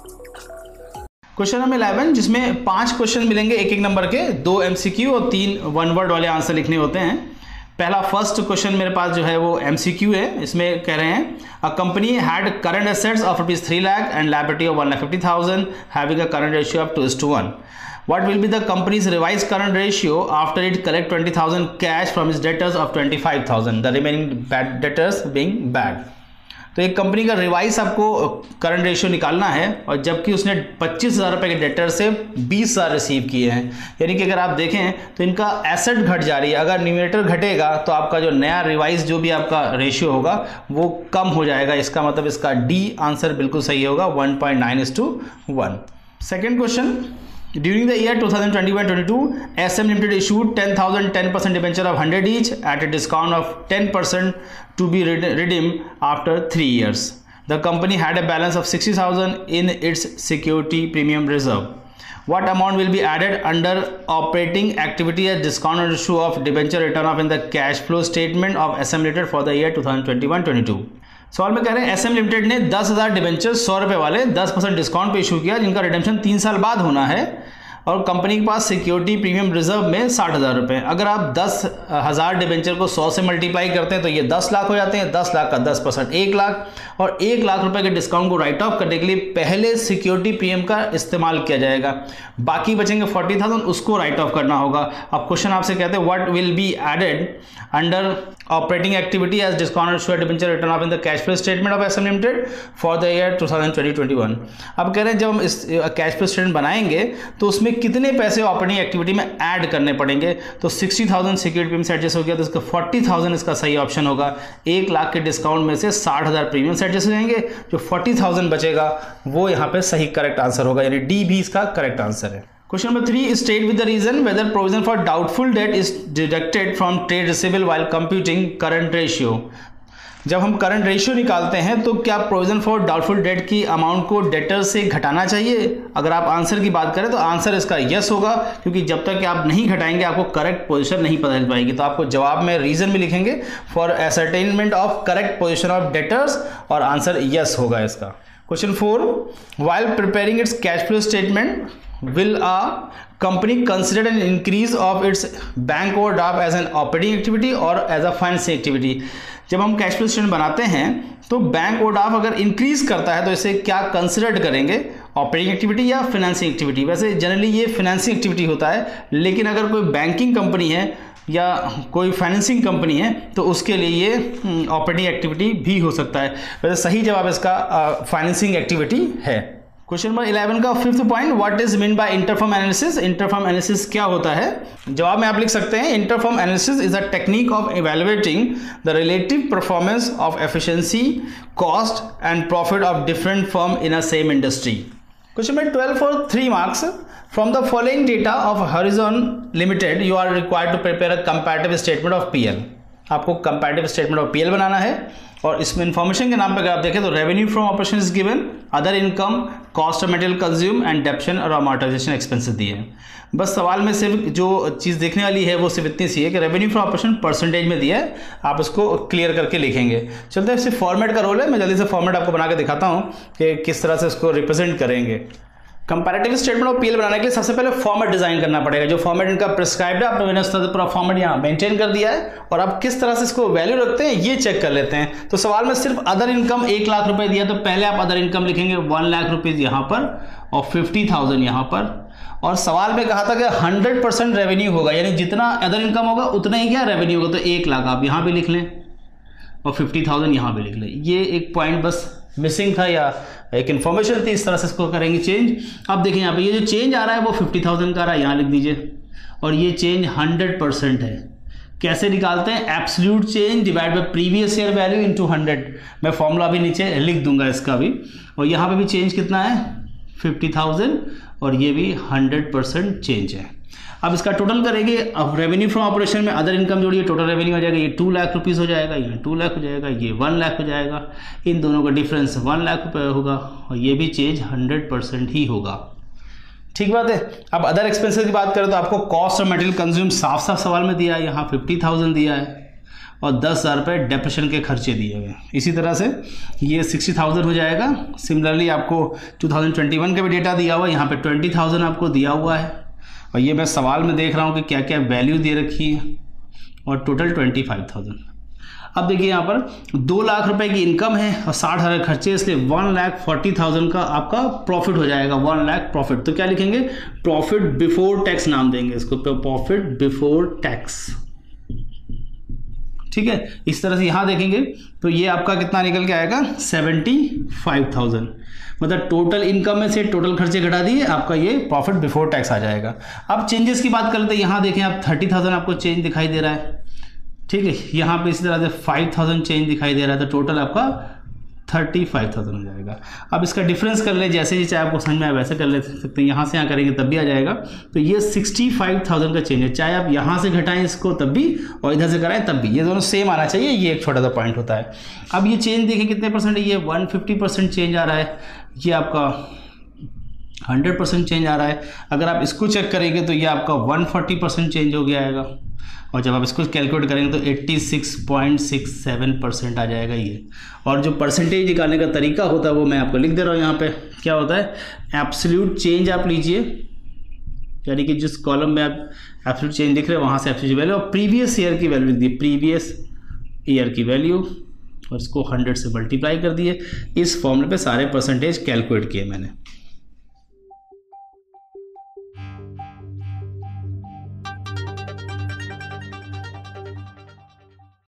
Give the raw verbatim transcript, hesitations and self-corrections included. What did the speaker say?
Question number eleven, जिसमें पांच question मिलेंगे एक एक नंबर के, दो एमसीक्यू और तीन वन वर्ड वाले आंसर लिखने होते हैं। पहला फर्स्ट क्वेश्चन मेरे पास जो है वो एमसीक्यू है। इसमें कह रहे हैं a company had current assets of rupees three lakh and liability of one lakh fifty thousand having a current ratio of two is to one. What will be the company's revised current ratio after it collect twenty thousand cash from its debtors of twenty-five thousand, the remaining bad debtors being bad? तो एक company का revise आपको current ratio निकालना है, और जबकि उसने पच्चीस हज़ार रुपये के डेटर से बीस हज़ार रिसीव किए हैं। यानी कि अगर आप देखें तो इनका एसेट घट जा रही है। अगर न्यूमरेटर घटेगा तो आपका जो नया रिवाइज जो भी आपका रेशियो होगा वो कम हो जाएगा। इसका मतलब इसका डी आंसर बिल्कुल सही होगा, one point nine is to one. Second question, During the year twenty twenty-one twenty-two, S M Limited issued ten thousand ten percent debenture of one hundred each at a discount of ten percent to be redeemed after three years. The company had a balance of sixty thousand in its security premium reserve. What amount will be added under operating activity as discount on issue of debenture return off in the cash flow statement of S M Limited for the year twenty twenty-one twenty-two? सवाल में कह रहे हैं SM limited ने दस हज़ार debenture सौ रुपए वाले दस परसेंट डिस्काउंट पे इशू किया, जिनका रिडेम्पशन तीन साल बाद होना है, और कंपनी के पास सिक्योरिटी प्रीमियम रिजर्व में साठ हज़ार रुपये। अगर आप दस हज़ार डिबेंचर को सौ से मल्टीप्लाई करते हैं तो ये दस लाख हो जाते हैं। दस लाख का दस परसेंट एक लाख, और एक लाख रुपए के डिस्काउंट को राइट ऑफ करने के लिए पहले सिक्योरिटी प्रीमियम का इस्तेमाल किया जाएगा। बाकी बचेंगे फोर्टी थाउजेंड, उसको राइट ऑफ करना होगा। अब क्वेश्चन आपसे कहते हैं what will be added under operating activity as discount share debenture written off in the cash flow statement of SM limited for the year twenty twenty twenty one. अब कह रहे हैं जब हम इस कैश फ्लो स्टेटमेंट बनाएंगे तो उसमें कितने पैसे ऑपरेटिंग एक्टिविटी में ऐड करने पड़ेंगे। तो सिक्सटी थाउजेंड सिक्योरिटी प्रीमियम से एडजस्ट हो गया तो इसका फोर्टी थाउजेंड इसका सही ऑप्शन होगा। एक लाख के डिस्काउंट में से साठ हज़ार प्रीमियम से एडजस्ट हो जाएंगे, जो फोर्टी थाउजेंड बचेगा वो यहाँ पे सही करेक्ट आंसर होगा, यानी डी भी इसका करेक्ट आंसर है। Question number three, state with the reason whether provision for doubtful debt is deducted from trade receivable while computing current ratio. जब हम करंट रेशियो निकालते हैं तो क्या प्रोविजन फॉर डाउटफुल डेट की अमाउंट को डेटर से घटाना चाहिए? अगर आप आंसर की बात करें तो आंसर इसका यस होगा, क्योंकि जब तक कि आप नहीं घटाएंगे आपको करेक्ट पोजीशन नहीं पता चल पाएगी। तो आपको जवाब में रीजन में लिखेंगे for ascertainment of correct position of debtors, और आंसर यस होगा इसका। Question four, while preparing its cash flow statement will a company consider an increase of its bank overdraft as an operating activity or as a financing activity? जब हम cash flow statement बनाते हैं तो bank overdraft अगर increase करता है तो इसे क्या कंसिडर करेंगे, ऑपरेटिंग एक्टिविटी या फाइनेंसिंग एक्टिविटी? वैसे जनरली ये फाइनेंसिंग एक्टिविटी होता है, लेकिन अगर कोई बैंकिंग कंपनी है या कोई फाइनेंसिंग कंपनी है तो उसके लिए ये ऑपरेटिंग एक्टिविटी भी हो सकता है। वैसे सही जवाब इसका फाइनेंसिंग एक्टिविटी है। क्वेश्चन नंबर इलेवन का fifth point, what is mean by interfirm analysis? Interfirm analysis क्या होता है? जवाब में आप लिख सकते हैं interfirm analysis is a technique of evaluating the relative performance of efficiency, cost and profit of different firm in a same industry. Question number twelve for three marks, from the following data of horizon limited you are required to prepare a comparative statement of PL. आपको comparative statement of PL बनाना है, और इसमें information के नाम पे अगर आप देखें तो revenue from operation is given, other income, cost of material consume and depreciation और अमॉर्टाइजेशन एक्सपेंसेस दिए हैं। बस सवाल में सिर्फ जो चीज़ देखने वाली है वो सिर्फ इतनी सी है कि रेवेन्यू फ्रॉम ऑपरेशन परसेंटेज में दिया है, आप उसको क्लियर करके लिखेंगे। चलते हैं, सिर्फ फॉर्मेट का रोल है, मैं जल्दी से फॉर्मेट आपको बना के दिखाता हूँ कि किस तरह से उसको रिप्रेजेंट करेंगे। कंपैरेटिव स्टेटमेंट ऑफ पीएल बनाने के लिए सबसे पहले फॉर्मेट डिजाइन करना पड़ेगा। जो फॉर्मेट इनका प्रिस्क्राइब्ड है आपने मैंने पूरा फॉर्मेट यहाँ मेंटेन कर दिया है, और आप किस तरह से इसको वैल्यू रखते हैं ये चेक कर लेते हैं। तो सवाल में सिर्फ अदर इनकम एक लाख रुपए दिया, तो पहले आप अदर इनकम लिखेंगे वन लाख रुपीज यहाँ पर और फिफ्टी थाउजेंड यहाँ पर। और सवाल में कहा था कि हंड्रेड परसेंट रेवेन्यू होगा, यानी जितना अदर इनकम होगा उतना ही क्या रेवेन्यू होगा। तो एक लाख आप यहाँ भी लिख लें और फिफ्टी थाउजेंड यहाँ भी लिख लें। ये एक पॉइंट बस मिसिंग था या एक इन्फॉर्मेशन थी, इस तरह से इसको करेंगे चेंज। अब देखिए यहाँ पे ये जो चेंज आ रहा है वो फिफ्टी थाउजेंड का आ रहा है, यहाँ लिख दीजिए, और ये चेंज हंड्रेड परसेंट है। कैसे निकालते हैं? Absolute change divide by previous year value into hundred. मैं फॉर्मूला भी नीचे लिख दूंगा इसका भी। और यहाँ पे भी चेंज कितना है? फिफ्टी थाउजेंड, और ये भी हंड्रेड परसेंट चेंज है। अब इसका टोटल करेंगे, अब रेवेन्यू फ्रॉम ऑपरेशन में अदर इनकम जोड़िए, टोटल रेवेन्यू हो जाएगा ये टू लाख रुपीज़ हो जाएगा, ये टू लाख हो जाएगा, ये वन लाख हो जाएगा। इन दोनों का डिफरेंस वन लाख रुपये होगा, और ये भी चेंज हंड्रेड परसेंट ही होगा। ठीक बात है। अब अदर एक्सपेंसेस की बात करें तो आपको कॉस्ट ऑफ मटेरियल कंज्यूम साफ साफ सवाल में दिया है, यहाँ फिफ्टी थाउजेंड दिया है, और दस हज़ार रुपये डेप्रेशन के खर्चे दिए हुए। इसी तरह से ये सिक्सटी थाउजेंड हो जाएगा। सिमिलरली आपको टू थाउजेंड ट्वेंटी वन का भी डेटा दिया हुआ है, यहाँ पे ट्वेंटी थाउजेंड आपको दिया हुआ है और ये मैं सवाल में देख रहा हूँ कि क्या क्या वैल्यू दे रखी है और टोटल ट्वेंटी फाइव थाउजेंड। अब देखिए यहाँ पर दो लाख रुपए की इनकम है और साठ हज़ार खर्चे, इसलिए वन लाख फोर्टी थाउजेंड का आपका प्रॉफिट हो जाएगा। वन लाख प्रॉफिट, तो क्या लिखेंगे, प्रॉफिट बिफोर टैक्स नाम देंगे इसको, प्रॉफिट बिफोर टैक्स। ठीक है, इस तरह से यहाँ देखेंगे तो ये आपका कितना निकल के आएगा, सेवेंटी फाइव थाउजेंड। मतलब टोटल इनकम में से टोटल खर्चे घटा दिए, आपका ये प्रॉफिट बिफोर टैक्स आ जाएगा। अब चेंजेस की बात करते हैं, यहाँ देखें आप थर्टी थाउजेंड आपको चेंज दिखाई दे रहा है। ठीक है, यहाँ पे इसी तरह से फाइव थाउजेंड चेंज दिखाई दे रहा है, तो टोटल आपका थर्टी फाइव थाउजेंड हो जाएगा। अब इसका डिफरेंस कर ले, जैसे ही चाहे आपको समझ में आए वैसे कर ले सकते हैं, यहाँ से यहाँ करेंगे तब भी आ जाएगा। तो ये सिक्सटी फाइव थाउजेंड का चेंज है, चाहे आप यहाँ से घटाएं इसको तब भी और इधर से कराएं तब भी, ये दोनों सेम आना चाहिए। ये एक छोटा सा पॉइंट होता है। अब ये चेंज देखिए कितने परसेंट है, ये वन फिफ्टी परसेंट चेंज आ रहा है, ये आपका हंड्रेड परसेंट चेंज आ रहा है। अगर आप इसको चेक करेंगे तो ये आपका वन फोर्टी परसेंट चेंज हो गया आएगा और जब आप इसको कैलकुलेट करेंगे तो छियासी पॉइंट सिक्स सेवन परसेंट आ जाएगा ये। और जो परसेंटेज निकालने का तरीका होता है वो मैं आपको लिख दे रहा हूँ यहाँ पे। क्या होता है, एब्सोल्यूट चेंज आप लीजिए, यानी कि जिस कॉलम में आप एब्सोल्यूट चेंज लिख रहे हैं वहाँ से एब्सोल्यूट वैल्यू और प्रीवियस ईयर की वैल्यू लिख दी, प्रीवियस ईयर की वैल्यू, और इसको हंड्रेड से मल्टीप्लाई कर दिए। इस फॉर्मूले पे सारे परसेंटेज कैलकुलेट किए मैंने।